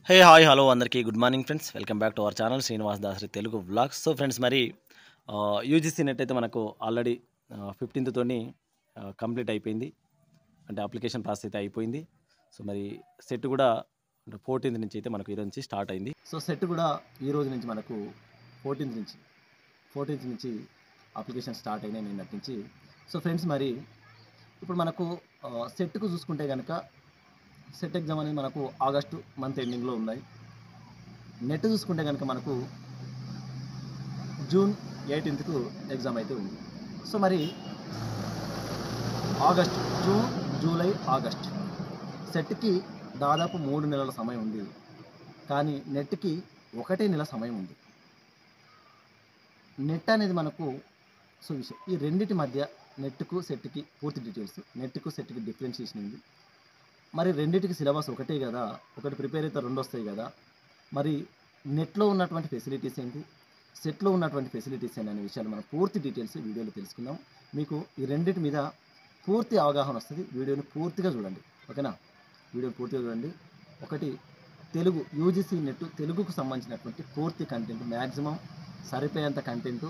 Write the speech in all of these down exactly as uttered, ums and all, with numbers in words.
హే hi hello అందరికీ good morning friends. Welcome back to our channel Srinivas Dasari Telugu vlogs. So friends, మరి UGC NET అయితే మనకు already ఫిఫ్టీన్త్తోని complete అయిపోయింది. అంటే అప్లికేషన్ ప్రాసెస్ అయితే అయిపోయింది. సో మరి సెట్ కూడా ఫోర్టీన్త్ నుంచి అయితే మనకు ఈరోజు నుంచి స్టార్ట్ అయింది. సో సెట్ కూడా ఈ రోజు నుంచి మనకు ఫోర్టీన్త్ నుంచి ఫోర్టీన్త్ నుంచి అప్లికేషన్ స్టార్ట్ అయినాయి నిన్నటి నుంచి. సో ఫ్రెండ్స్, మరి ఇప్పుడు మనకు సెట్కు చూసుకుంటే కనుక సెట్ ఎగ్జామ్ అనేది మనకు ఆగస్టు మంత్ ఎండింగ్లో ఉన్నాయి. నెట్ చూసుకుంటే కనుక మనకు జూన్ ఎయిటీన్త్కు ఎగ్జామ్ అయితే ఉంది. సో మరి ఆగస్ట్, జూన్, జూలై, ఆగస్ట్ సెట్కి దాదాపు మూడు నెలల సమయం ఉంది. కానీ నెట్కి ఒకటే నెల సమయం ఉంది. నెట్ అనేది మనకు సో విషయం ఈ రెండింటి మధ్య నెట్కు సెట్కి పూర్తి డీటెయిల్స్, నెట్కు సెట్కి డిఫరెన్షియేషన్ ఉంది. మరి రెండింటికి సిలబస్ ఒకటే కదా, ఒకటి ప్రిపేర్ అయితే రెండు వస్తాయి కదా. మరి నెట్లో ఉన్నటువంటి ఫెసిలిటీస్ ఏంటి, సెట్లో ఉన్నటువంటి ఫెసిలిటీస్ ఏంటి అనే విషయాలు మనం పూర్తి డీటెయిల్స్ వీడియోలో తెలుసుకుందాం. మీకు ఈ రెండింటి మీద పూర్తి అవగాహన వస్తుంది. వీడియోని పూర్తిగా చూడండి, ఓకేనా? వీడియోని పూర్తిగా చూడండి. ఒకటి తెలుగు యూజీసీ నెట్ తెలుగుకు సంబంధించినటువంటి పూర్తి కంటెంట్, మ్యాక్సిమం సరిపోయేంత కంటెంటు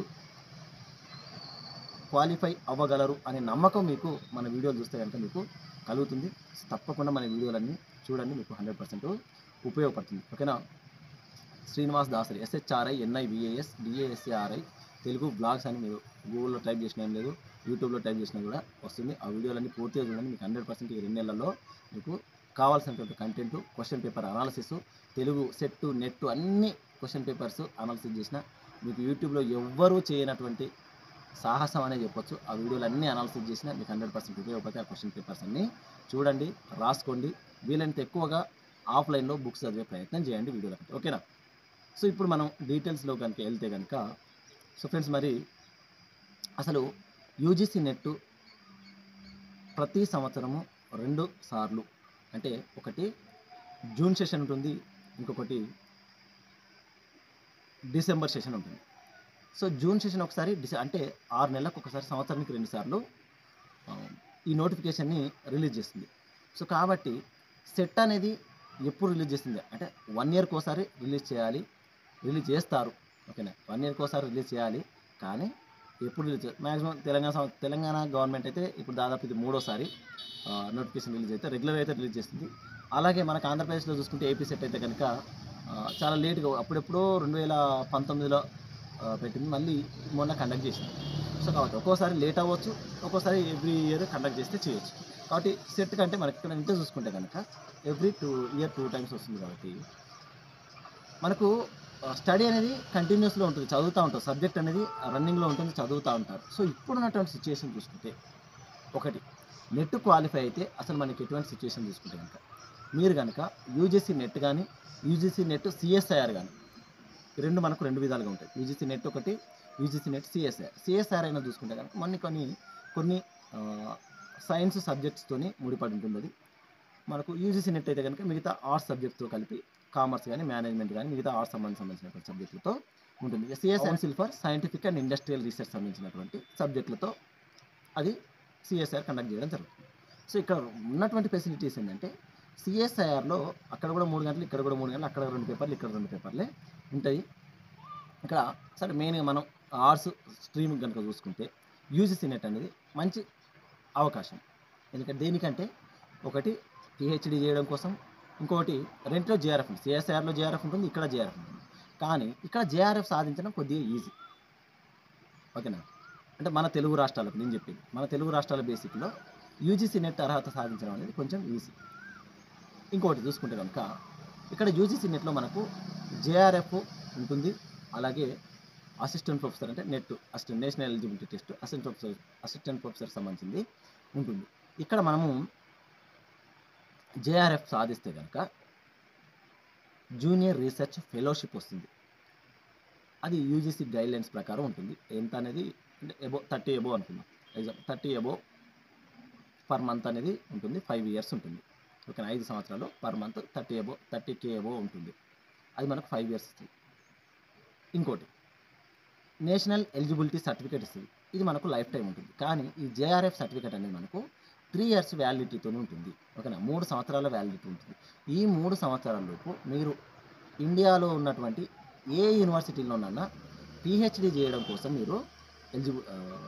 క్వాలిఫై అవ్వగలరు అనే నమ్మకం మీకు మన వీడియోలు చూస్తే కనుక మీకు కలుగుతుంది. తప్పకుండా మన వీడియోలన్నీ చూడండి, మీకు హండ్రెడ్ పర్సెంట్ ఉపయోగపడుతుంది, ఓకేనా? Srinivas Dasari S H R I N I V A S D A S A R I Telugu blogs అని మీరు గూగుల్లో టైప్ చేసినా ఏం లేదు, యూట్యూబ్లో టైప్ చేసినా కూడా వస్తుంది. ఆ వీడియోలన్నీ పూర్తిగా చూడండి. మీకు హండ్రెడ్ పర్సెంట్ ఈ రెండు నెలల్లో మీకు కావాల్సినటువంటి content, question paper analysis, Telugu SET NET అన్ని క్వశ్చన్ పేపర్స్ అనాలిసిస్ చేసిన మీకు యూట్యూబ్లో ఎవ్వరూ చేయనటువంటి సాహసం అనే చెప్పొచ్చు. ఆ వీడియోలు అన్నీ అనాలిసిస్ చేసిన మీకు హండ్రెడ్ పర్సెంట్ ఉపయోగపడతాయి. ఆ క్వశ్చన్ పేపర్స్ అన్నీ చూడండి, రాసుకోండి. వీలైనంత ఎక్కువగా ఆఫ్లైన్లో బుక్స్ చదివే ప్రయత్నం చేయండి వీడియోల కంటే, ఓకేనా? సో ఇప్పుడు మనం డీటెయిల్స్లో కనుక వెళ్తే కనుక సో ఫ్రెండ్స్, మరి అసలు యూజీసీ నెట్ ప్రతి సంవత్సరము రెండు సార్లు, అంటే ఒకటి జూన్ సెషన్ ఉంటుంది, ఇంకొకటి డిసెంబర్ సెషన్ ఉంటుంది. సో జూన్ సెషన్ ఒకసారి, డిసె అంటే ఆరు నెలలకు ఒకసారి, సంవత్సరానికి రెండు సార్లు ఈ నోటిఫికేషన్ని రిలీజ్ చేస్తుంది. సో కాబట్టి సెట్ అనేది ఎప్పుడు రిలీజ్ చేస్తుంది అంటే వన్ ఇయర్కి ఒకసారి రిలీజ్ చేయాలి, రిలీజ్ చేస్తారు, ఓకేనా? వన్ ఇయర్కి ఒకసారి రిలీజ్ చేయాలి. కానీ ఎప్పుడు release maximum Telangana Telangana government అయితే ఇప్పుడు దాదాపు ఇది మూడోసారి నోటిఫికేషన్ రిలీజ్ అయితే, రెగ్యులర్ అయితే రిలీజ్ చేస్తుంది. అలాగే మనకు ఆంధ్రప్రదేశ్లో చూసుకుంటే ఏపీ సెట్ అయితే కనుక చాలా లేట్గా, అప్పుడెప్పుడో రెండు వేల పంతొమ్మిదిలో పెట్టింది, మళ్ళీ మొన్న కండక్ట్ చేసింది. సో కాబట్టి ఒక్కోసారి లేట్ అవ్వచ్చు, ఒక్కోసారి ఎవ్రీ ఇయర్ కండక్ట్ చేస్తే చేయొచ్చు. కాబట్టి సెట్ కంటే మనకి ఇక్కడ ఇంటర్ చూసుకుంటే కనుక every two year two times వస్తుంది. కాబట్టి మనకు స్టడీ అనేది కంటిన్యూస్లో ఉంటుంది, చదువుతూ ఉంటారు. సబ్జెక్ట్ అనేది రన్నింగ్లో ఉంటుంది, చదువుతూ ఉంటారు. సో ఇప్పుడున్నటువంటి సిచ్యువేషన్ చూసుకుంటే, ఒకటి నెట్ క్వాలిఫై అయితే అసలు మనకి ఎటువంటి సిచ్యువేషన్ చూసుకుంటే కనుక మీరు కనుక యూజీసీ నెట్ కానీ, యూజీసీ నెట్ సిఎస్ఐఆర్ కానీ, రెండు మనకు రెండు విధాలుగా ఉంటాయి. యూజీసీ నెట్ ఒకటి, యూజీసీ నెట్ సిఎస్ఐఆర్. సిఎస్ఐఆర్ అయినా చూసుకుంటే కనుక మన కొన్ని కొన్ని సైన్స్ సబ్జెక్ట్స్తోని ముడిపడి ఉంటుంది. అది మనకు యూజీసీ నెట్ అయితే కనుక మిగతా ఆర్ట్స్ సబ్జెక్ట్తో కలిపి, కామర్స్ కానీ, మేనేజ్మెంట్ కానీ, మిగతా ఆర్ట్స్ సంబంధించి సంబంధించినటువంటి సబ్జెక్టులతో ఉంటుంది. సిఎస్ అండ్ సిల్ఫర్ సైంటిఫిక్ అండ్ ఇండస్ట్రియల్ రీసెర్చ్ సంబంధించినటువంటి సబ్జెక్టులతో అది సిఎస్ఐఆర్ కండక్ట్ చేయడం జరుగుతుంది. సో ఇక్కడ ఉన్నటువంటి ఫెసిలిటీస్ ఏంటంటే సిఎస్ఐఆర్లో అక్కడ కూడా మూడు గంటలు, ఇక్కడ కూడా మూడు గంటలు, అక్కడ రెండు పేపర్లు, ఇక్కడ రెండు పేపర్లే ఉంటాయి. ఇక్కడ సరే మెయిన్గా మనం ఆర్ట్స్ స్ట్రీమ్ కనుక చూసుకుంటే యూజీసీ నెట్ అనేది మంచి అవకాశం. ఎందుకంటే దేనికంటే ఒకటి పిహెచ్డీ చేయడం కోసం, ఇంకొకటి రెంట్లో జేఆర్ఎఫ్ ఉంటుంది. సిఎస్ఐఆర్లో జేఆర్ఎఫ్ ఉంటుంది, ఇక్కడ జేఆర్ఎఫ్ ఉంటుంది. కానీ ఇక్కడ జేఆర్ఎఫ్ సాధించడం కొద్దిగా ఈజీ, ఓకేనా? అంటే మన తెలుగు రాష్ట్రాలకు నేను చెప్పింది, మన తెలుగు రాష్ట్రాల బేసిక్లో యూజీసీ నెట్ అర్హత సాధించడం అనేది కొంచెం ఈజీ. ఇంకొకటి చూసుకుంటే కనుక ఇక్కడ యూజీసీ నెట్లో మనకు జేఆర్ఎఫ్ ఉంటుంది, అలాగే అసిస్టెంట్ ప్రొఫెసర్ అంటే NET assistant national eligibility test assistant professor assistant professor సంబంధించింది ఉంటుంది. ఇక్కడ మనము జేఆర్ఎఫ్ సాధిస్తే కనుక జూనియర్ రీసెర్చ్ ఫెలోషిప్ వస్తుంది. అది యూజీసీ గైడ్లైన్స్ ప్రకారం ఉంటుంది. ఎంత అనేది అంటే ఎబో థర్టీ ఎబో అనుకుందాం, exam thirty above per month అనేది ఉంటుంది. ఫైవ్ ఇయర్స్ ఉంటుంది, ఓకేనా? ఐదు సంవత్సరాలు per month thirty above thirty K above ఉంటుంది. అది మనకు ఫైవ్ ఇయర్స్ ఇస్తుంది. ఇంకోటి నేషనల్ ఎలిజిబిలిటీ సర్టిఫికేట్ ఇస్తుంది. ఇది మనకు లైఫ్ టైం ఉంటుంది. కానీ ఈ జేఆర్ఎఫ్ సర్టిఫికేట్ అనేది మనకు త్రీ ఇయర్స్ వ్యాలిడిటీతో ఉంటుంది. ఓకేనా, మూడు సంవత్సరాల వ్యాలిడిటీ ఉంటుంది. ఈ మూడు సంవత్సరాలలోపు మీరు ఇండియాలో ఉన్నటువంటి ఏ యూనివర్సిటీలోనన్నా పిహెచ్డి చేయడం కోసం మీరు ఎలిజిబుల్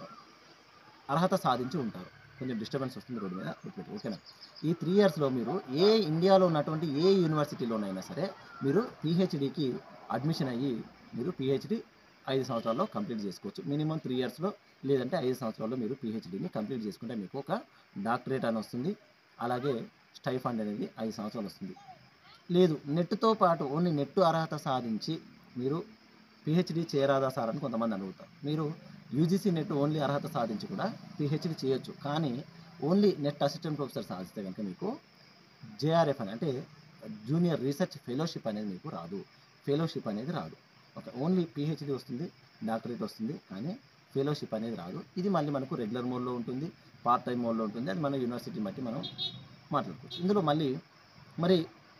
అర్హత సాధించి ఉంటారు. కొంచెం డిస్టర్బెన్స్ వస్తుంది రోడ్డు మీద, ఓకేనా. ఈ త్రీ ఇయర్స్లో మీరు ఏ ఇండియాలో ఉన్నటువంటి ఏ యూనివర్సిటీలోనైనా సరే మీరు పిహెచ్డికి అడ్మిషన్ అయ్యి మీరు పిహెచ్డి ఐదు సంవత్సరాల్లో కంప్లీట్ చేసుకోవచ్చు. మినిమం త్రీ ఇయర్స్లో లేదంటే ఐదు సంవత్సరాల్లో మీరు పిహెచ్డిని కంప్లీట్ చేసుకుంటే మీకు ఒక డాక్టరేట్ అని వస్తుంది. అలాగే స్టైఫండ్ అనేది ఐదు సంవత్సరాలు వస్తుంది. లేదు, నెట్తో పాటు ఓన్లీ నెట్ అర్హత సాధించి మీరు పిహెచ్డి చేయరాదా సార్ అని కొంతమంది అడుగుతారు. మీరు యూజీసీ నెట్ ఓన్లీ అర్హత సాధించి కూడా పిహెచ్డి చేయొచ్చు. కానీ ఓన్లీ నెట్ అసిస్టెంట్ ప్రొఫెసర్ సాధిస్తే కనుక మీకు జేఆర్ఎఫ్ అని అంటే జూనియర్ రీసెర్చ్ ఫెలోషిప్ అనేది మీకు రాదు. ఫెలోషిప్ అనేది రాదు. ఓకే, ఓన్లీ పిహెచ్డి వస్తుంది, డాక్టరేట్ వస్తుంది, కానీ ఫెలోషిప్ అనేది రాదు. ఇది మళ్ళీ మనకు రెగ్యులర్ మోడ్లో ఉంటుంది, పార్ట్ టైం మోడ్లో ఉంటుంది. అది మన యూనివర్సిటీ బట్టి మనం మాట్లాడుకోవచ్చు. ఇందులో మళ్ళీ మరి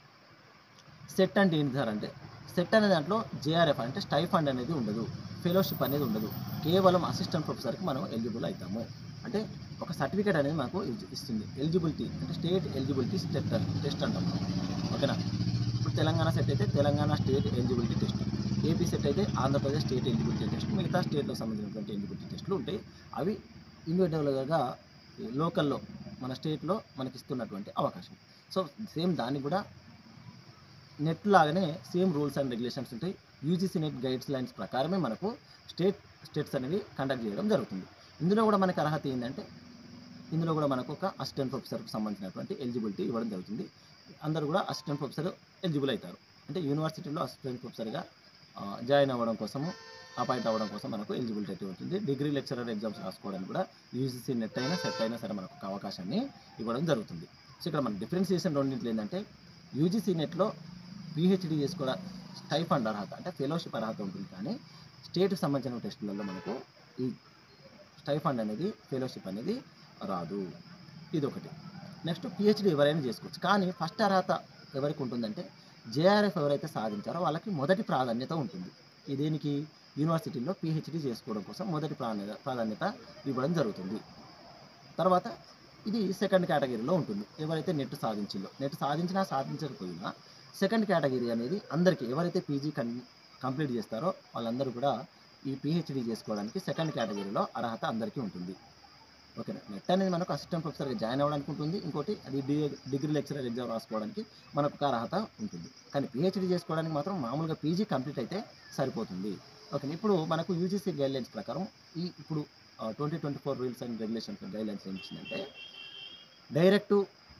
సెట్ అంటే ఏంటి సార్ అంటే, సెట్ అనే దాంట్లో జేఆర్ఎఫ్ అంటే స్టైఫండ్ అనేది ఉండదు, ఫెలోషిప్ అనేది ఉండదు. కేవలం అసిస్టెంట్ ప్రొఫెసర్కి మనం ఎలిజిబుల్ అవుతాము. అంటే ఒక సర్టిఫికేట్ అనేది మాకు ఇస్తుంది. ఎలిజిబిలిటీ అంటే స్టేట్ ఎలిజిబిలిటీ టెస్ట్ టెస్ట్ అంటాం. ఓకేనా, ఇప్పుడు తెలంగాణ సెట్ అయితే Telangana state eligibility test, AP SET అయితే ఆంధ్రప్రదేశ్ స్టేట్ ఎలిజిబిలిటీ టెస్ట్, మిగతా స్టేట్లకు సంబంధించినటువంటి ఎలిజిబిలిటీ టెస్టులు ఉంటాయి. అవి ఇండివిజువల్గా లోకల్లో మన స్టేట్లో మనకి ఇస్తున్నటువంటి అవకాశం. సో సేమ్ దానికి కూడా నెట్ లాగానే సేమ్ రూల్స్ అండ్ రెగ్యులేషన్స్ ఉంటాయి. యూజీసీ నెట్ గైడ్స్ లైన్స్ ప్రకారమే మనకు స్టేట్ స్టేట్స్ అనేవి కండక్ట్ చేయడం జరుగుతుంది. ఇందులో కూడా మనకి అర్హత ఏంటంటే, ఇందులో కూడా మనకు ఒక అసిస్టెంట్ ప్రొఫెసర్కి సంబంధించినటువంటి ఎలిజిబిలిటీ ఇవ్వడం జరుగుతుంది. అందరూ కూడా అసిస్టెంట్ ప్రొఫెసర్ ఎలిజిబుల్ అవుతారు. అంటే యూనివర్సిటీలో అసిస్టెంట్ ప్రొఫెసర్గా జాయిన్ అవ్వడం కోసము, అపాయింట్ అవ్వడం కోసం మనకు ఎలిజిబిలిటీ ఉంటుంది. డిగ్రీ లెక్చరర్ ఎగ్జామ్స్ రాసుకోవడానికి కూడా యూజీసీ నెట్ అయినా సెట్ అయినా సరే మనకు ఒక అవకాశాన్ని ఇవ్వడం జరుగుతుంది. సో ఇక్కడ మన డిఫరెన్సియేషన్ రెండింటిలో ఏంటంటే, యూజీసీ నెట్లో పిహెచ్డి చేసుకోవడం స్టైఫండ్ అర్హత అంటే ఫెలోషిప్ అర్హత ఉంటుంది, కానీ స్టేట్కి సంబంధించిన టెస్టులలో మనకు ఈ స్టైఫండ్ అనేది ఫెలోషిప్ అనేది రాదు. ఇది ఒకటి. నెక్స్ట్ పిహెచ్డి ఎవరైనా చేసుకోవచ్చు, కానీ ఫస్ట్ అర్హత ఎవరికి ఉంటుందంటే జేఆర్ఎఫ్ ఎవరైతే సాధించారో వాళ్ళకి మొదటి ప్రాధాన్యత ఉంటుంది. ఇదేనికి యూనివర్సిటీలో పిహెచ్డి చేసుకోవడం కోసం మొదటి ప్రాధాన్యత ప్రాధాన్యత ఇవ్వడం జరుగుతుంది. తర్వాత ఇది సెకండ్ కేటగిరీలో ఉంటుంది. ఎవరైతే నెట్ సాధించిందో, నెట్ సాధించినా సాధించకపోయినా సెకండ్ కేటగిరీ అనేది అందరికీ ఎవరైతే పీజీ కం కంప్లీట్ చేస్తారో వాళ్ళందరూ కూడా ఈ పిహెచ్డి చేసుకోవడానికి సెకండ్ కేటగిరీలో అర్హత అందరికీ ఉంటుంది. ఓకేనా, నెట్ అనేది మనకు అసిస్టెంట్ ప్రొఫెసర్గా జాయిన్ అవ్వడానికి ఉంటుంది. ఇంకోటి అది డి డిగ్రీ లెక్చరర్ ఎగ్జామ్ రాసుకోవడానికి మనకు ఒక అర్హత ఉంటుంది. కానీ పిహెచ్డి చేసుకోవడానికి మాత్రం మామూలుగా పీజీ కంప్లీట్ అయితే సరిపోతుంది. ఓకే, ఇప్పుడు మనకు యూజీసీ గైడ్లైన్స్ ప్రకారం ఈ ఇప్పుడు twenty twenty four rules and regulations guidelines ఏం ఇచ్చిందంటే, డైరెక్టు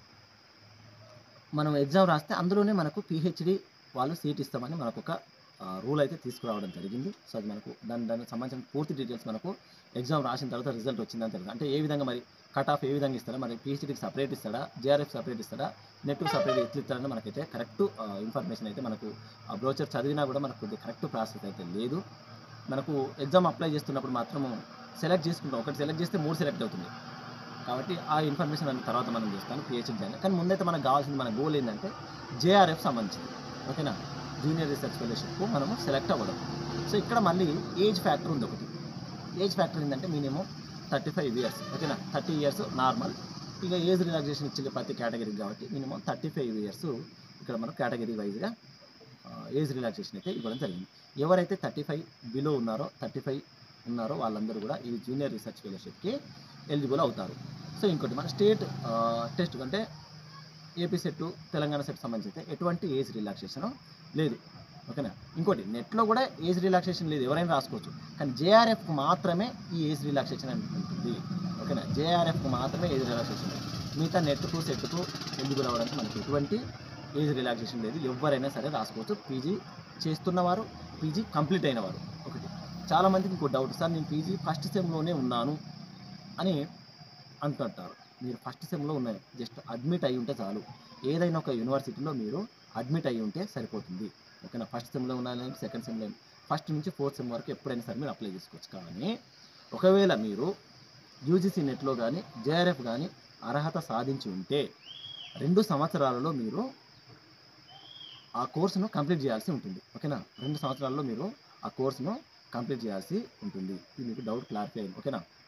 మనం ఎగ్జామ్ రాస్తే అందులోనే మనకు పిహెచ్డి వాళ్ళు సీట్ ఇస్తామని మనకు ఒక రూల్ అయితే తీసుకురావడం జరిగింది. సో అది మనకు దాని దానికి సంబంధించిన పూర్తి డీటెయిల్స్ మనకు ఎగ్జామ్ రాసిన తర్వాత రిజల్ట్ వచ్చిందని తెలియదు. అంటే ఏ విధంగా మరి కట్ ఆఫ్ ఏ విధంగా ఇస్తాడా, మరి పిహెచ్డికి సపరేట్ ఇస్తాడా, జేఆర్ఎఫ్ సపరేట్ ఇస్తాడా, నెట్కి సపరేట్ ఎట్లా ఇస్తాడని మనకైతే కరెక్ట్ ఇన్ఫర్మేషన్ అయితే మనకు ఆ బ్రోచర్ చదివినా కూడా మనకు కొద్దిగా కరెక్ట్ ప్రాసెస్ అయితే లేదు. మనకు ఎగ్జామ్ అప్లై చేస్తున్నప్పుడు మాత్రము సెలెక్ట్ చేసుకుంటాం, ఒకటి సెలెక్ట్ చేస్తే మూడు సెలెక్ట్ అవుతుంది. కాబట్టి ఆ ఇన్ఫర్మేషన్ అన్న తర్వాత మనం చేస్తాను పిహెచ్డి చేయాలి. కానీ ముందైతే మనకు కావాల్సింది మన గోల్ ఏంటంటే జేఆర్ఎఫ్ సంబంధించింది. ఓకేనా, జూనియర్ రీసెర్చ్ ఫెలోషిప్కు మనము సెలెక్ట్ అవ్వడం. సో ఇక్కడ మళ్ళీ ఏజ్ ఫ్యాక్టర్ ఉంది ఒకటి. ఏజ్ ఫ్యాక్టర్ ఏంటంటే మినిమం థర్టీ ఫైవ్ ఇయర్స్ ఓకేనా, థర్టీ ఇయర్స్ నార్మల్. ఇక ఏజ్ రిలాక్సేషన్ ఇచ్చే ప్రతి కేటగిరీకి కాబట్టి మినిమం థర్టీ ఫైవ్ ఇయర్స్ ఇక్కడ మనం కేటగిరీ వైజ్గా ఏజ్ రిలాక్సేషన్ అయితే ఇవ్వడం జరిగింది. ఎవరైతే థర్టీ ఫైవ్ బిలో ఉన్నారో థర్టీ ఫైవ్ ఉన్నారో వాళ్ళందరూ కూడా ఈ జూనియర్ రీసెర్చ్ ఫెలోషిప్కి ఎలిజిబుల్ అవుతారు. సో ఇంకోటి మన స్టేట్ టెస్ట్ అంటే ఏపీ సెట్ తెలంగాణ సెట్ సంబంధించి అయితే ఎటువంటి ఏజ్ రిలాక్సేషన్ లేదు. ఓకేనా, ఇంకోటి నెట్లో కూడా ఏజ్ రిలాక్సేషన్ లేదు, ఎవరైనా రాసుకోవచ్చు. కానీ జేఆర్ఎఫ్కు మాత్రమే ఈ ఏజ్ రిలాక్సేషన్ అని ఉంటుంది. ఓకేనా, జేఆర్ఎఫ్కు మాత్రమే ఏజ్ రిలాక్సేషన్ లేదు. మిగతా నెట్కు సెట్కు ఎలిజిబుల్ అవ్వడానికి మనకి ఎటువంటి ఏజ్ రిలాక్సేషన్ లేదు. ఎవరైనా సరే రాసుకోవచ్చు, పీజీ చేస్తున్నవారు, పీజీ కంప్లీట్ అయినవారు. ఒకటి చాలామందికి ఇంకో డౌట్, సార్ నేను పీజీ ఫస్ట్ సెమ్లోనే ఉన్నాను అని అంటుంటారు. మీరు ఫస్ట్ సెమ్లో ఉన్నాయి, జస్ట్ అడ్మిట్ అయ్యి ఉంటే చాలు. ఏదైనా ఒక యూనివర్సిటీలో మీరు అడ్మిట్ అయ్యి ఉంటే సరిపోతుంది. ఓకేనా, ఫస్ట్ సెమ్లో ఉన్నాను, సెకండ్ సెమ్లో, ఫస్ట్ నుంచి ఫోర్త్ సెమ్ వరకు ఎప్పుడైనా సరే మీరు అప్లై చేసుకోవచ్చు. కానీ ఒకవేళ మీరు యూజీసీ నెట్లో కానీ జేఆర్ఎఫ్ కానీ అర్హత సాధించి ఉంటే రెండు సంవత్సరాలలో మీరు ఆ కోర్సును కంప్లీట్ చేయాల్సి ఉంటుంది. ఓకేనా, రెండు సంవత్సరాల్లో మీరు ఆ కోర్సును కంప్లీట్ చేయాల్సి ఉంటుంది. ఇది మీకు డౌట్ క్లారిఫై అయింది. ఓకేనా,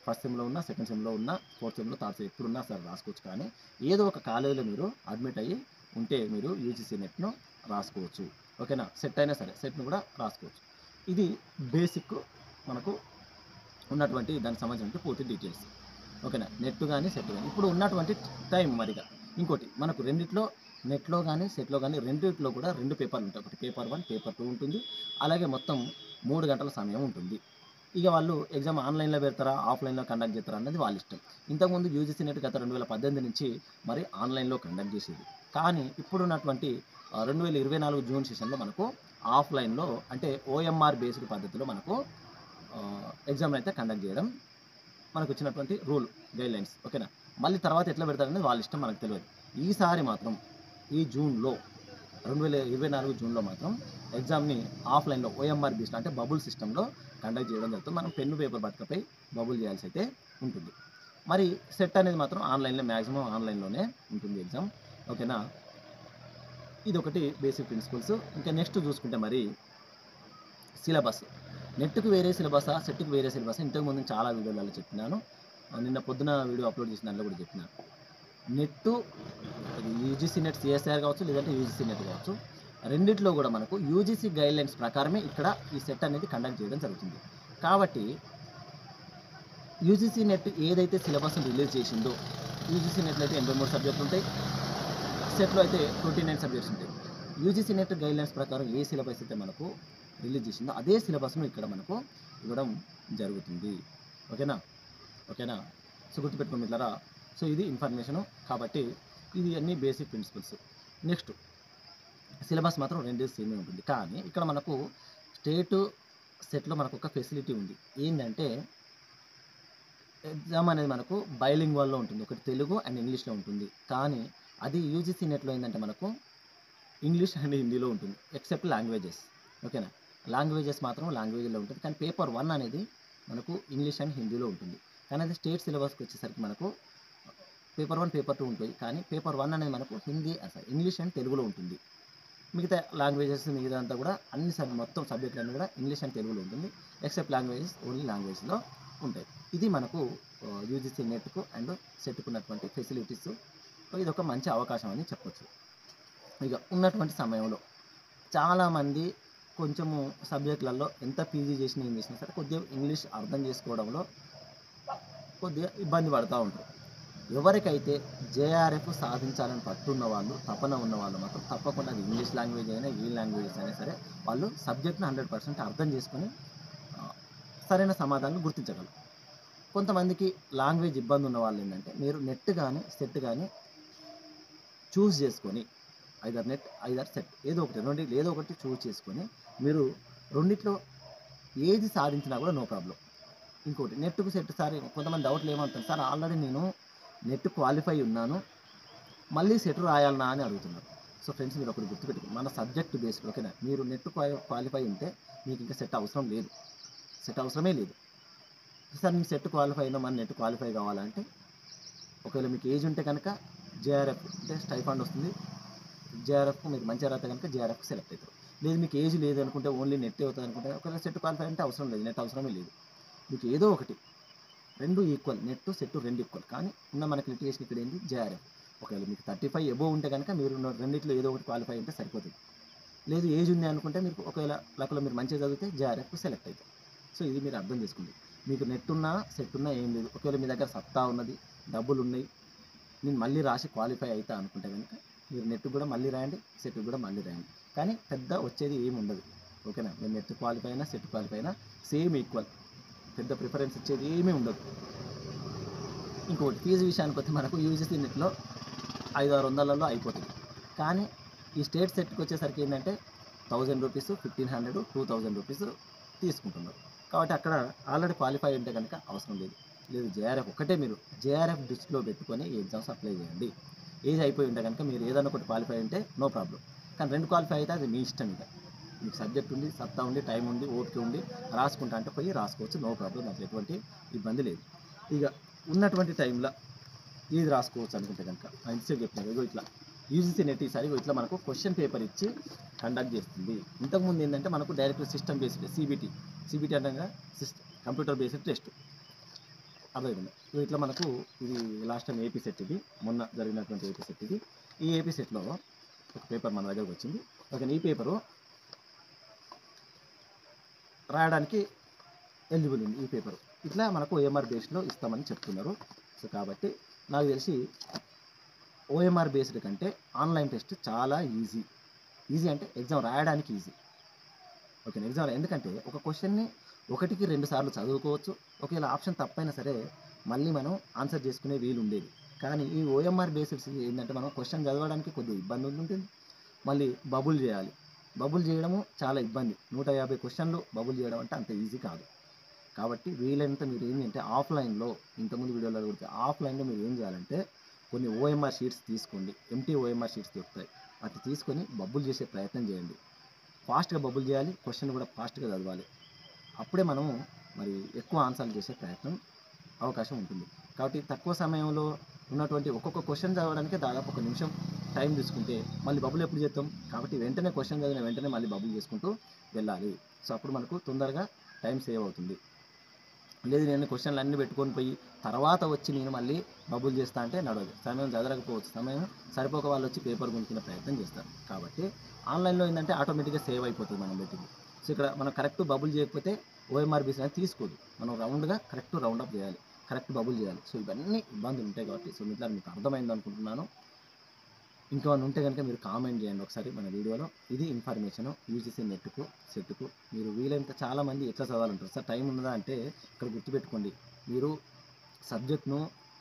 ఫస్ట్ సెమ్లో ఉన్నా, సెకండ్ సెమ్లో ఉన్నా, ఫోర్త్ సెమ్లో, థర్డ్ సెమ్ ఎప్పుడున్నా సరే రాసుకోవచ్చు. కానీ ఏదో ఒక కాలేజీలో మీరు అడ్మిట్ అయ్యి ఉంటే మీరు యూజీసీ నెట్ను రాసుకోవచ్చు. ఓకేనా, సెట్ అయినా సరే సెట్ను కూడా రాసుకోవచ్చు. ఇది బేసిక్ మనకు ఉన్నటువంటి దానికి సంబంధించిన పూర్తి డీటెయిల్స్. ఓకేనా, నెట్ కానీ సెట్ కానీ ఇప్పుడు ఉన్నటువంటి టైం మరిగా ఇంకోటి మనకు రెండిట్లో నెట్లో కానీ సెట్లో కానీ రెండిట్లో కూడా రెండు పేపర్లు ఉంటాయి. ఒకటి పేపర్ వన్, పేపర్ టూ ఉంటుంది. అలాగే మొత్తం మూడు గంటల సమయం ఉంటుంది. ఇక వాళ్ళు ఎగ్జామ్ ఆన్లైన్లో పెడతారా, ఆఫ్లైన్లో కండక్ట్ చేస్తారా అన్నది వాళ్ళ ఇష్టం. ఇంతకుముందు యూజీసీ నెట్ గత రెండు వేల పద్దెనిమిది నుంచి మరి ఆన్లైన్లో కండక్ట్ చేసేది. కానీ ఇప్పుడున్నటువంటి రెండు వేల ఇరవై నాలుగు జూన్ సెషన్లో మనకు ఆఫ్లైన్లో అంటే ఓఎంఆర్ బేస్డ్ పద్ధతిలో మనకు ఎగ్జామ్ అయితే కండక్ట్ చేయడం మనకు వచ్చినటువంటి రూల్ గైడ్లైన్స్. ఓకేనా, మళ్ళీ తర్వాత ఎట్లా పెడతారనేది వాళ్ళ ఇష్టం, మనకు తెలియదు. ఈసారి మాత్రం ఈ జూన్లో రెండు వేల ఇరవై నాలుగు జూన్లో మాత్రం ఎగ్జామ్ని ఆఫ్లైన్లో ఓఎంఆర్ బేస్డ్ అంటే బబుల్ సిస్టంలో కండక్ట్ చేయడం జరుగుతుంది. మనం పెన్ను పేపర్ పట్టుకపోయి బబుల్ చేయాల్సి అయితే ఉంటుంది. మరి సెట్ అనేది మాత్రం ఆన్లైన్లో, మ్యాక్సిమం ఆన్లైన్లోనే ఉంటుంది ఎగ్జామ్. ఓకేనా, ఇది ఒకటి బేసిక్ ప్రిన్సిపల్స్. ఇంకా నెక్స్ట్ చూసుకుంటే మరి సిలబస్. నెట్కి వేరే సిలబసా, సెట్కి వేరే సిలబసా ఇంతకుముందు చాలా వీడియోలలో చెప్పినాను. నిన్న పొద్దున వీడియో అప్లోడ్ చేసిన దాంట్లో కూడా చెప్పినాను. నెట్టు యూజీసీ నెట్ సిఎస్ఆర్ కావచ్చు, లేదంటే యూజీసీ నెట్ కావచ్చు, రెండిట్లో కూడా మనకు యూజీసీ గైడ్లైన్స్ ప్రకారమే ఇక్కడ ఈ సెట్ అనేది కండక్ట్ చేయడం జరుగుతుంది. కాబట్టి యూజీసీ నెట్ ఏదైతే సిలబస్ని రిలీజ్ చేసిందో, యూజీసీ నెట్లో అయితే ఎనభై మూడు సబ్జెక్టులు ఉంటాయి, సెట్లో అయితే ట్వంటీ నైన్ సబ్జెక్ట్స్ ఉంటాయి. యూజీసీ నెట్ గైడ్లైన్స్ ప్రకారం ఏ సిలబస్ అయితే మనకు రిలీజ్ చేసిందో అదే సిలబస్ను ఇక్కడ మనకు ఇవ్వడం జరుగుతుంది. ఓకేనా ఓకేనా సో గుర్తుపెట్టుకోండి మిత్రులారా. సో ఇది ఇన్ఫర్మేషను. కాబట్టి ఇది అన్ని బేసిక్ ప్రిన్సిపల్స్. నెక్స్ట్ సిలబస్ మాత్రం రెండు సేమే ఉంటుంది. కానీ ఇక్కడ మనకు స్టేట్ సెట్లో మనకు ఒక ఫెసిలిటీ ఉంది. ఏంటంటే ఎగ్జామ్ అనేది మనకు బైలింగ్వల్లో ఉంటుంది. ఒకటి తెలుగు అండ్ ఇంగ్లీష్లో ఉంటుంది. కానీ అది యూజీసీ నెట్లో ఏంటంటే మనకు ఇంగ్లీష్ అండ్ హిందీలో ఉంటుంది, ఎక్సెప్ట్ లాంగ్వేజెస్. ఓకేనా, లాంగ్వేజెస్ మాత్రం లాంగ్వేజ్లో ఉంటుంది. కానీ పేపర్ వన్ అనేది మనకు ఇంగ్లీష్ అండ్ హిందీలో ఉంటుంది. కానీ అది స్టేట్ సిలబస్కి వచ్చేసరికి మనకు పేపర్ వన్, పేపర్ టూ ఉంటుంది. కానీ పేపర్ వన్ అనేది మనకు హిందీ సారీ ఇంగ్లీష్ అండ్ తెలుగులో ఉంటుంది. మిగతా లాంగ్వేజెస్ మిగతా అంతా కూడా అన్ని సబ్ మొత్తం సబ్జెక్టులన్నీ కూడా ఇంగ్లీష్ అండ్ తెలుగులో ఉంటుంది. ఎక్సెప్ట్ లాంగ్వేజెస్ ఓన్లీ లాంగ్వేజ్లో ఉంటాయి. ఇది మనకు యూజీసీ నెట్కు అండ్ సెట్కు ఉన్నటువంటి ఫెసిలిటీస్. ఇది ఒక మంచి అవకాశం అని చెప్పొచ్చు. ఇక ఉన్నటువంటి సమయంలో చాలామంది కొంచెము సబ్జెక్టులలో ఎంత పీజీ చేసినా ఏం చేసినా సరే కొద్దిగా ఇంగ్లీష్ అర్థం చేసుకోవడంలో కొద్దిగా ఇబ్బంది పడుతూ ఉంటారు. ఎవరికైతే జేఆర్ఎఫ్ సాధించాలని పట్టున్న వాళ్ళు, తపన ఉన్న వాళ్ళు మాత్రం తప్పకుండా అది ఇంగ్లీష్ లాంగ్వేజ్ అయినా ఏ లాంగ్వేజెస్ అయినా సరే వాళ్ళు సబ్జెక్ట్ని హండ్రెడ్ పర్సెంట్ అర్థం చేసుకొని సరైన సమాధానం గుర్తించగలరు. కొంతమందికి లాంగ్వేజ్ ఇబ్బంది ఉన్న వాళ్ళు ఏంటంటే మీరు నెట్ కానీ సెట్ కానీ చూస్ చేసుకొని ఐదర్ నెట్ ఐదర్ సెట్ ఏదో ఒకటి రెండు ఏదో ఒకటి చూస్ చేసుకొని మీరు రెండిట్లో ఏది సాధించినా కూడా నో ప్రాబ్లం. ఇంకోటి నెట్కు సెట్ సార్ కొంతమంది డౌట్లు ఏమంటారు, సార్ ఆల్రెడీ నేను నెట్ క్వాలిఫై ఉన్నాను మళ్ళీ సెట్ రాయాలనా అని అడుగుతున్నారు. సో ఫ్రెండ్స్ మీరు ఒకటి గుర్తుపెట్టుకోండి, మన సబ్జెక్ట్ బేస్డ్. ఓకేనా, మీరు నెట్ క్వాలిఫై ఉంటే మీకు ఇంకా సెట్ అవసరం లేదు, సెట్ అవసరమే లేదు. సార్ మీకు సెట్ క్వాలిఫై అయినా మన నెట్ క్వాలిఫై కావాలంటే ఒకవేళ మీకు ఏజ్ ఉంటే కనుక జేఆర్ఎఫ్ అంటే స్టైఫండ్ వస్తుంది. జేఆర్ఎఫ్ మీకు మంచిగా రాస్తే కనుక జేఆర్ఎఫ్ సెలెక్ట్ అవుతారు. లేదు మీకు ఏజ్ లేదు అనుకుంటే ఓన్లీ నెట్ అవుతుంది అనుకుంటే ఒకవేళ సెట్ క్వాలిఫై అంటే అవసరం లేదు, నెట్ అవసరమే లేదు. మీకు ఏదో ఒకటి రెండు ఈక్వల్, నెట్ సెట్ రెండు ఈక్వల్. కానీ ఉన్న మనకి లిటిగేషన్ ఇక్కడ ఏంటి జేఆర్ఎఫ్. ఒకవేళ మీకు థర్టీ ఫైవ్ ఎబో ఉంటే కనుక మీరు రెండింటిలో ఏదో ఒకటి క్వాలిఫై ఉంటే సరిపోతుంది. లేదు ఏజ్ ఉంది అనుకుంటే మీరు ఒకవేళ లక్కలో మీరు మంచిగా చదివితే జేఆర్ఎఫ్ సెలెక్ట్ అవుతారు. సో ఇది మీరు అర్థం చేసుకోండి. మీకు నెట్ ఉన్నా సెట్ ఉన్నా ఏం లేదు, ఒకవేళ మీ దగ్గర సత్తా ఉన్నది, డబ్బులు ఉన్నాయి, నేను మళ్ళీ రాసి క్వాలిఫై అవుతా అనుకుంటే కనుక మీరు నెట్ కూడా మళ్ళీ రాయండి, సెట్ కూడా మళ్ళీ రాయండి. కానీ పెద్ద వచ్చేది ఏమి ఉండదు. ఓకేనా, మీరు నెట్ క్వాలిఫై అయినా సెట్ క్వాలిఫై అయినా సేమ్ ఈక్వల్, పెద్ద ప్రిఫరెన్స్ ఇచ్చేది ఏమీ ఉండదు. ఇంకోటి ఫీజు విషయానికి వస్తే మనకు యూజీసీ నెట్లో ఐదు ఆరు వందలలో అయిపోతుంది. కానీ ఈ స్టేట్ సెట్కి వచ్చేసరికి ఏంటంటే thousand rupees fifteen hundred two thousand rupees తీసుకుంటున్నారు. కాబట్టి అక్కడ ఆల్రెడీ క్వాలిఫై ఉంటే కనుక అవసరం లేదు. లేదు జేఆర్ఎఫ్ ఒకటే మీరు జేఆర్ఎఫ్ దృష్టిలో పెట్టుకొని ఈ ఎగ్జామ్స్ అప్లై చేయండి. ఏజ్ అయిపోయి ఉంటే కనుక మీరు ఏదైనా ఒకటి క్వాలిఫై ఉంటే నో ప్రాబ్లం. కానీ రెండు క్వాలిఫై అయితే అది మీ ఇష్టం. ఇక మీకు సబ్జెక్ట్ ఉంది, సత్తా ఉంది, టైం ఉంది, ఓపిక ఉంది, రాసుకుంటా అంటే పోయి రాసుకోవచ్చు, నో ప్రాబ్లం. నాకు ఎటువంటి ఇబ్బంది లేదు. ఇక ఉన్నటువంటి టైంలో ఏది రాసుకోవచ్చు అనుకుంటే కనుక ఇంతసేపు చెప్పినారు. ఇగో ఇట్లా యూజీసీ నెట్ ఈసారి ఇట్లా మనకు క్వశ్చన్ పేపర్ ఇచ్చి కండక్ట్ చేస్తుంది. ఇంతకుముందు ఏంటంటే మనకు direct system based CBT CBT అంటే సిస్టమ్ కంప్యూటర్ బేస్డ్ టెస్ట్ అర్థమైంది. సో ఇట్లా మనకు ఇది లాస్ట్ టైం ఏపీ సెట్, ఇది మొన్న జరిగినటువంటి ఏపీ సెట్ ఇది. ఈ ఏపీ సెట్లో ఒక పేపర్ మన దగ్గరకు వచ్చింది. ఓకే, ఈ పేపరు రాయడానికి ఎలిజిబుల్ ఉంది. ఈ పేపరు ఇట్లా మనకు ఓఎంఆర్ బేస్లో ఇస్తామని చెప్తున్నారు. సో కాబట్టి నాకు తెలిసి ఓఎంఆర్ బేస్డ్ కంటే ఆన్లైన్ టెస్ట్ చాలా ఈజీ. ఈజీ అంటే ఎగ్జామ్ రాయడానికి ఈజీ. ఓకే, ఎగ్జామ్ ఎందుకంటే ఒక క్వశ్చన్ని ఒకటికి రెండు సార్లు చదువుకోవచ్చు. ఒకవేళ ఆప్షన్ తప్పైనా సరే మళ్ళీ మనం ఆన్సర్ చేసుకునే వీలు ఉండేది. కానీ ఈ ఓఎంఆర్ బేస్డ్ ఏంటంటే మనం క్వశ్చన్ చదవడానికి కొద్దిగా ఇబ్బంది ఉంటుంది. మళ్ళీ బబుల్ చేయాలి. బబుల్ చేయడము చాలా ఇబ్బంది. నూట యాభై క్వశ్చన్లు బబుల్ చేయడం అంటే అంత ఈజీ కాదు. కాబట్టి వీలైనంత మీరు ఏంటంటే ఆఫ్లైన్లో, ఇంతకుముందు వీడియోలో కూడా ఆఫ్లైన్లో మీరు ఏం చేయాలంటే కొన్ని ఓఎంఆర్ షీట్స్ తీసుకోండి. ఎంటీ ఓఎంఆర్ షీట్స్ దొరుకుతాయి. అటు తీసుకొని బబుల్ చేసే ప్రయత్నం చేయండి. ఫాస్ట్గా బబుల్ చేయాలి, క్వశ్చన్ కూడా ఫాస్ట్గా చదవాలి. అప్పుడే మనము మరి ఎక్కువ ఆన్సర్లు చేసే ప్రయత్నం అవకాశం ఉంటుంది. కాబట్టి తక్కువ సమయంలో ఉన్నటువంటి ఒక్కొక్క క్వశ్చన్ చదవడానికి దాదాపు ఒక నిమిషం టైం తీసుకుంటే మళ్ళీ బబుల్ ఎప్పుడు చేస్తాం. కాబట్టి వెంటనే క్వశ్చన్ చదివిన వెంటనే మళ్ళీ బబుల్ చేసుకుంటూ వెళ్ళాలి. సో అప్పుడు మనకు తొందరగా టైం సేవ్ అవుతుంది. లేదు నేను క్వశ్చన్లు అన్నీ పెట్టుకొని పోయి తర్వాత వచ్చి నేను మళ్ళీ బబుల్ చేస్తా అంటే నడవదు. సమయం చదవకపోవచ్చు, సమయం సరిపోక వాళ్ళు వచ్చి పేపర్ కొనుక్కునే ప్రయత్నం చేస్తారు. కాబట్టి ఆన్లైన్లో ఏంటంటే ఆటోమేటిక్గా సేవ్ అయిపోతుంది మనం పెట్టింది. సో ఇక్కడ మనం కరెక్ట్ బబుల్ చేయకపోతే ఓఎంఆర్ బేస్ అనేది తీసుకోదు. మనం రౌండ్గా కరెక్ట్ రౌండ్ అప్ చేయాలి, కరెక్ట్ బబుల్ చేయాలి. సో ఇవన్నీ ఇబ్బందులు ఉంటాయి. కాబట్టి సో మిత్రులారా మీకు అర్థమైంది అనుకుంటున్నాను. ఇంకా ఉంటే కనుక మీరు కామెంట్ చేయండి ఒకసారి మన వీడియోలో. ఇది ఇన్ఫర్మేషన్ యూజీసీ నెట్కు సెట్కు. మీరు వీలైనంత చాలామంది ఎట్లా చదవాలంటారు సార్, టైం ఉన్నదా అంటే ఇక్కడ గుర్తుపెట్టుకోండి. మీరు సబ్జెక్ట్ను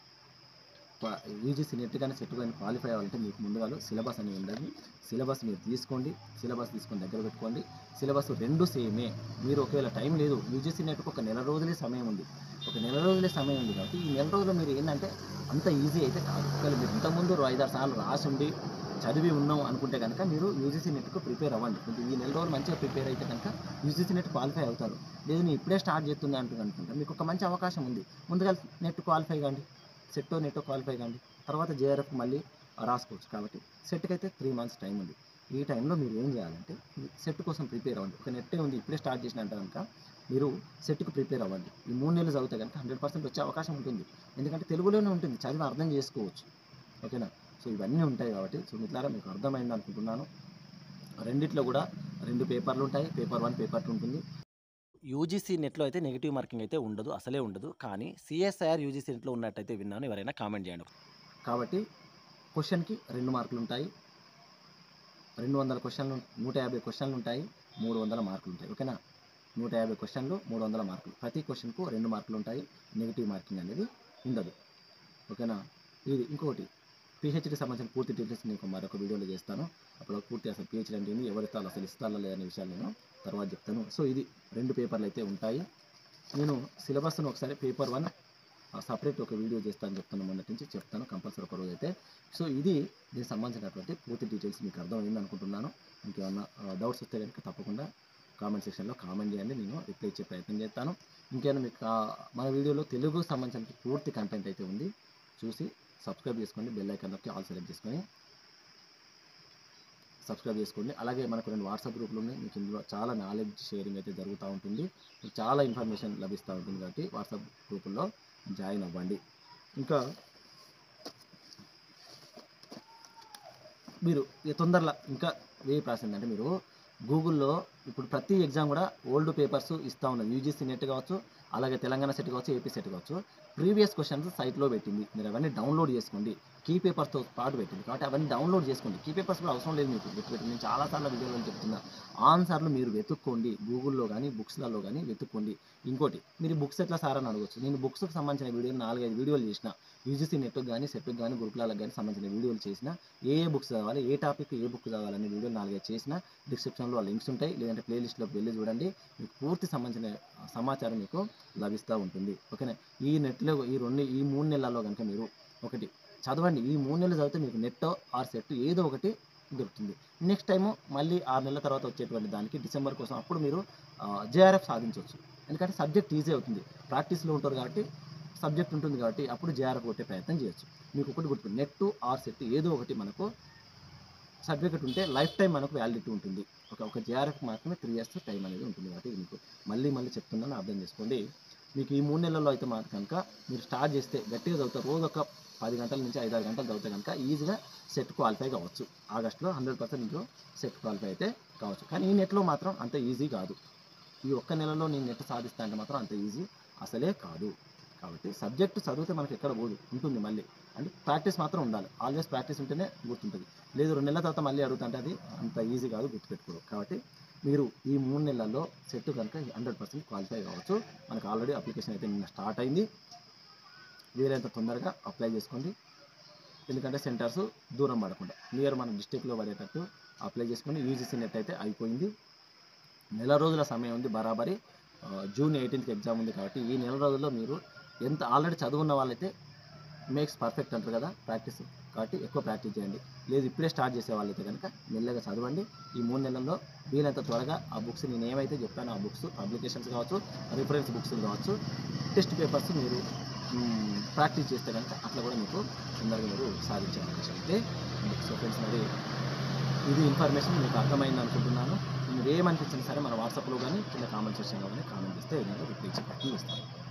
యూజీసీ నెట్ కానీ సెట్ కానీ క్వాలిఫై అవ్వాలంటే మీకు ముందుగా సిలబస్ అనేది ఉండదు. సిలబస్ మీరు తీసుకోండి, సిలబస్ తీసుకొని దగ్గర పెట్టుకోండి. సిలబస్ రెండు సేమే. మీరు ఒకవేళ టైం లేదు, యూజీసీ నెట్కు ఒక నెల రోజులే సమయం ఉంది. ఒక నెల రోజులే సమయం ఉంది కాబట్టి ఈ నెల రోజులు మీరు ఏంటంటే అంత ఈజీ అయితే కాదు. ఒకవేళ మీరు ఇంతకుముందు ఐదారు సార్లు రాసి ఉండి చదివి ఉన్నాం అనుకుంటే కనుక మీరు యూజీసీ నెట్కు ప్రిపేర్ అవ్వండి. కొంచెం ఈ నెల రోజులు మంచిగా ప్రిపేర్ అయితే కనుక యూజీసీ నెట్ క్వాలిఫై అవుతారు. లేదు నేను ఇప్పుడే స్టార్ట్ చేస్తున్నా అంటున్నా అనుకుంటా మీకు ఒక మంచి అవకాశం ఉంది. ముందుగా నెట్ క్వాలిఫై కాండి, సెట్టో నెట్టో క్వాలిఫై కాండి, తర్వాత జేఆర్ఎఫ్ మళ్ళీ రాసుకోవచ్చు. కాబట్టి సెట్కి అయితే త్రీ మంత్స్ టైం ఉంది. ఈ టైంలో మీరు ఏం చేయాలంటే సెట్ కోసం ప్రిపేర్ అవ్వండి. ఒక నెట్టే ఉంది ఇప్పుడే స్టార్ట్ చేసిన అంటే కనుక మీరు సెట్కు ప్రిపేర్ అవ్వండి. ఈ మూడు నెలలు చదివితే కనుక హండ్రెడ్ పర్సెంట్ వచ్చే అవకాశం ఉంటుంది. ఎందుకంటే తెలుగులోనే ఉంటుంది, చదివి అర్థం చేసుకోవచ్చు. ఓకేనా. సో ఇవన్నీ ఉంటాయి కాబట్టి సో మిత్రులారా మీకు అర్థమైంది అనుకుంటున్నాను. రెండిట్లో కూడా రెండు పేపర్లు ఉంటాయి. పేపర్ వన్, పేపర్ టూ ఉంటుంది. యూజీసీ నెట్లో అయితే నెగిటివ్ మార్కింగ్ అయితే ఉండదు, అసలే ఉండదు. కానీ సిఎస్ఐఆర్ యూజీసీ నెట్లో ఉన్నట్టయితే విన్నాను. ఎవరైనా కామెంట్ చేయండి. కాబట్టి క్వశ్చన్కి రెండు మార్కులు ఉంటాయి. రెండు వందల క్వశ్చన్లు, నూట యాభై క్వశ్చన్లు ఉంటాయి. మూడు వందల మార్కులు ఉంటాయి. ఓకేనా. నూట యాభై క్వశ్చన్లు, మూడు వందల మార్కులు. ప్రతి క్వశ్చన్కు రెండు మార్కులు ఉంటాయి. నెగిటివ్ మార్కింగ్ అనేది ఉండదు. ఓకేనా. ఇది ఇంకొకటి పిహెచ్డీకి సంబంధించిన పూర్తి డీటెయిల్స్ నేను మరొక వీడియోలో చేస్తాను. అప్పుడు పూర్తి అసలు పిహెచ్డీ అంటే ఏంది, ఎవరి స్థాయి అసలు ఇస్తారా లేదనే విషయాలు నేను తర్వాత చెప్తాను. సో ఇది రెండు పేపర్లు అయితే ఉంటాయి. నేను సిలబస్ను ఒకసారి పేపర్ వన్ సపరేట్ ఒక వీడియో చేస్తాను చెప్తాను, మొన్నటి నుంచి చెప్తాను కంపల్సరీ ఒక రోజు అయితే. సో ఇది దీనికి సంబంధించినటువంటి పూర్తి డీటెయిల్స్ మీకు అర్థమైంది అనుకుంటున్నాను. ఇంకేమన్నా డౌట్స్ వస్తే కనుక తప్పకుండా కామెంట్ సెక్షన్లో కామెంట్ చేయండి, నేను రిప్లై ఇచ్చే ప్రయత్నం చేస్తాను. ఇంకేమైనా మీకు మన వీడియోలో తెలుగుకు సంబంధించిన పూర్తి కంటెంట్ అయితే ఉంది, చూసి సబ్స్క్రైబ్ చేసుకోండి. బెల్ ఐకాన్ నొక్కి ఆల్ సెలెక్ట్ చేసుకొని సబ్స్క్రైబ్ చేసుకోండి. అలాగే మనకు రెండు వాట్సాప్ గ్రూపులు ఉన్నాయి. మీకు ఇందులో చాలా నాలెడ్జ్ షేరింగ్ అయితే జరుగుతూ ఉంటుంది, మీకు చాలా ఇన్ఫర్మేషన్ లభిస్తూ ఉంటుంది. కాబట్టి వాట్సాప్ గ్రూపుల్లో జాయిన్ అవ్వండి. ఇంకా మీరు ఈ తొందరలో ఇంకా ఏ ప్రాసెస్ అంటే మీరు గూగుల్లో ఇప్పుడు ప్రతి ఎగ్జామ్ కూడా ఓల్డ్ పేపర్స్ ఇస్తూ ఉన్నారు. యూజీసీ నెట్ కావచ్చు, అలాగే తెలంగాణ సెట్ కావచ్చు, ఏపీ సెట్ కావచ్చు. ప్రీవియస్ క్వశ్చన్స్ సైట్లో పెట్టింది, మీరు అవన్నీ డౌన్లోడ్ చేసుకోండి. కీ పేపర్స్తో పాటు పెట్టింది కాబట్టి అవన్నీ డౌన్లోడ్ చేసుకోండి. కీ పేపర్స్ కూడా అవసరం లేదు మీకు గుర్తుపెట్టి, నేను చాలాసార్లు వీడియోలో చెప్తున్నా. ఆన్సర్లు మీరు వెతుక్కోండి, గూగుల్లో కానీ బుక్స్లలో కానీ వెతుక్కోండి. ఇంకోటి మీరు బుక్స్ ఎట్లా సార్ అని అడగచ్చు. నేను బుక్స్కి సంబంధించిన వీడియోలు నాలుగైదు వీడియోలు చేసిన, యూజీసీ నెట్కి కానీ సెట్కి కానీ గురుకులాలకు కానీ సంబంధించిన వీడియోలు చేసిన, ఏ ఏ బుక్స్ చదవాలి, ఏ టాపిక్ ఏ బుక్ చదవాలనే వీడియోలు నాలుగైదు చేసిన. డిస్క్రిప్షన్లో లింక్స్ ఉంటాయి, లేదంటే ప్లేలిస్ట్లోకి వెళ్ళి చూడండి. మీకు పూర్తి సంబంధించిన సమాచారం మీకు లభిస్తూ ఉంటుంది. ఓకేనా. ఈ నెట్లో ఈ రెండు ఈ మూడు నెలల్లో కనుక మీరు ఒకటి చదవండి. ఈ మూడు నెలలు చదివితే మీకు నెట్ ఆర్ సెట్ ఏదో ఒకటి దొరుకుతుంది. నెక్స్ట్ టైము మళ్ళీ ఆరు నెలల తర్వాత వచ్చేటువంటి దానికి డిసెంబర్ కోసం అప్పుడు మీరు జేఆర్ఎఫ్ సాధించవచ్చు. ఎందుకంటే సబ్జెక్ట్ ఈజీ అవుతుంది, ప్రాక్టీస్లో ఉంటారు కాబట్టి సబ్జెక్ట్ ఉంటుంది కాబట్టి అప్పుడు జేఆర్ఎఫ్ కొట్టే ప్రయత్నం చేయొచ్చు. మీకు ఒకటి గుర్తు, నెట్ ఆర్ సెట్ ఏదో ఒకటి మనకు సర్టిఫికెట్ ఉంటే లైఫ్ టైం మనకు వ్యాలిడిటీ ఉంటుంది. ఒక ఒక జేఆర్ఎఫ్ మాత్రమే త్రీ ఇయర్స్ టైం అనేది ఉంటుంది. కాబట్టి మీకు మళ్ళీ మళ్ళీ చెప్తున్నాను, అర్థం చేసుకోండి. మీకు ఈ మూడు నెలల్లో అయితే మాత్రం కనుక మీరు స్టార్ట్ చేస్తే గట్టిగా చదువుతారు, రోజు ఒక పది గంటల నుంచి ఐదు ఆరు గంటలు చదివితే కనుక ఈజీగా సెట్ క్వాలిఫై కావచ్చు. ఆగస్టులో హండ్రెడ్ పర్సెంట్ మీరు సెట్ క్వాలిఫై అయితే కావచ్చు. కానీ ఈ నెట్లో మాత్రం అంత ఈజీ కాదు. ఈ ఒక్క నెలలో నేను నెట్ సాధిస్తా అంటే మాత్రం అంత ఈజీ అసలే కాదు. కాబట్టి సబ్జెక్టు చదివితే మనకి ఎక్కడ పోదు, ఉంటుంది మళ్ళీ. అంటే ప్రాక్టీస్ మాత్రం ఉండాలి. ఆల్వేస్ ప్రాక్టీస్ ఉంటేనే గుర్తుంటుంది. లేదు రెండు నెలల తర్వాత మళ్ళీ అడుగుతుంటే అది అంత ఈజీ కాదు, గుర్తుపెట్టుకోరు. కాబట్టి మీరు ఈ మూడు నెలల్లో సెట్ కనుక హండ్రెడ్ పర్సెంట్ క్వాలిఫై కావచ్చు. మనకు ఆల్రెడీ అప్లికేషన్ అయితే నిన్న స్టార్ట్ అయింది. వీలైనంత తొందరగా అప్లై చేసుకోండి. ఎందుకంటే సెంటర్స్ దూరం పడకుండా నియర్ మన డిస్టిక్లో పడేటట్టు అప్లై చేసుకోండి. యూజీసీ నెట్ అయితే అయిపోయింది. నెల రోజుల సమయం ఉంది బరాబరి. జూన్ ఎయిటీన్త్కి ఎగ్జామ్ ఉంది. కాబట్టి ఈ నెల రోజుల్లో మీరు ఎంత ఆల్రెడీ చదువున్న వాళ్ళైతే మేక్స్ పర్ఫెక్ట్ అంటారు కదా, ప్రాక్టీస్. కాబట్టి ఎక్కువ ప్రాక్టీస్ చేయండి. లేదు ఇప్పుడే స్టార్ట్ చేసే వాళ్ళైతే కనుక మెల్లగా చదవండి. ఈ మూడు నెలల్లో వీలైనంత త్వరగా ఆ బుక్స్ నేను ఏమైతే చెప్పానో ఆ బుక్స్, పబ్లికేషన్స్ కావచ్చు, రిఫరెన్స్ బుక్స్ కావచ్చు, టెస్ట్ పేపర్స్ మీరు ప్రాక్టీస్ చేస్తే కనుక అట్లా కూడా మీకు తొందరగా మీరు సాధించే అవకాశం అయితే ఉంది. సో ఫ్రెండ్స్, మరి ఇది ఇన్ఫర్మేషన్ మీకు అర్థమైంది అనుకుంటున్నాను. మీరు ఏమనిపించినా సరే మన వాట్సాప్లో కానీ కింద కామెంట్ సెక్షన్లో కానీ కామెంట్ చేస్తే నేను రిప్లై ఇచ్చే ప్రయత్నం చేస్తాను.